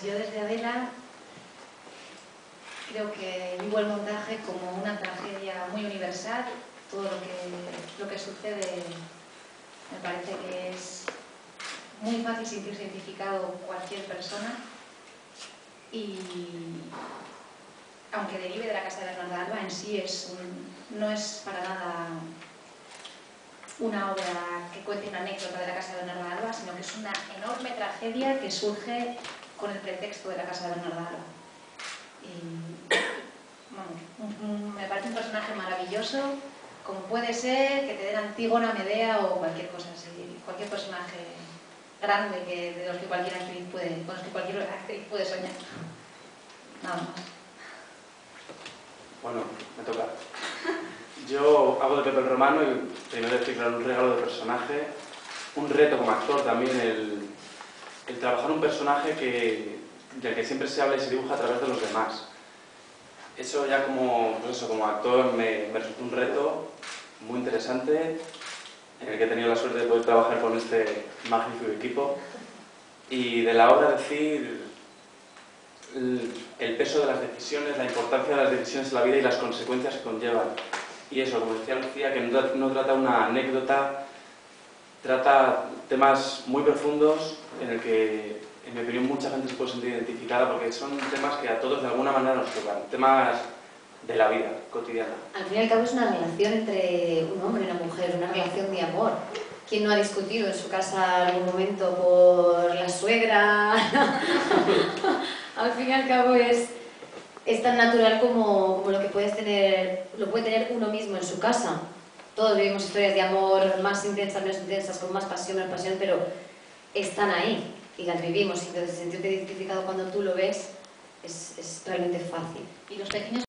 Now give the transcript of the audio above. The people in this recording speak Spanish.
yo desde Adela creo que vivo el montaje como una tragedia muy universal. Todo lo que sucede me parece que es muy fácil sentirse identificado cualquier persona, y aunque derive de la casa de Bernarda Alba, en sí no es para nada una obra que cuente una anécdota de la casa de Bernarda Alba, sino que es una enorme tragedia que surge con el pretexto de la casa de Bernarda Alba. Y, bueno, me parece un personaje maravilloso, como puede ser que te den Antígona, Medea o cualquier cosa así, cualquier personaje grande de los que cualquier actriz puede soñar. Nada más. Bueno, me toca. Yo hago de Pepe el Romano y primero decir, claro, un regalo de personaje, un reto como actor también, el trabajar un personaje del que siempre se habla y se dibuja a través de los demás. Eso ya como actor me resultó un reto muy interesante, en el que he tenido la suerte de poder trabajar con este magnífico equipo. Y de la obra decir el peso de las decisiones, la importancia de las decisiones en la vida y las consecuencias que conllevan. Y eso, como decía Lucía, que no trata una anécdota, trata temas muy profundos en el que, en mi opinión, mucha gente se puede sentir identificada, porque son temas que a todos de alguna manera nos tocan, temas de la vida cotidiana. Al fin y al cabo es una relación entre un hombre y una mujer, una relación de amor. ¿Quién no ha discutido en su casa algún momento por la suegra? Al fin y al cabo es tan natural como lo que puede tener uno mismo en su casa. Todos vivimos historias de amor más intensas, menos intensas, con más pasión, pero están ahí y las vivimos. Y entonces sentirte identificado cuando tú lo ves es realmente fácil. Y los pequeños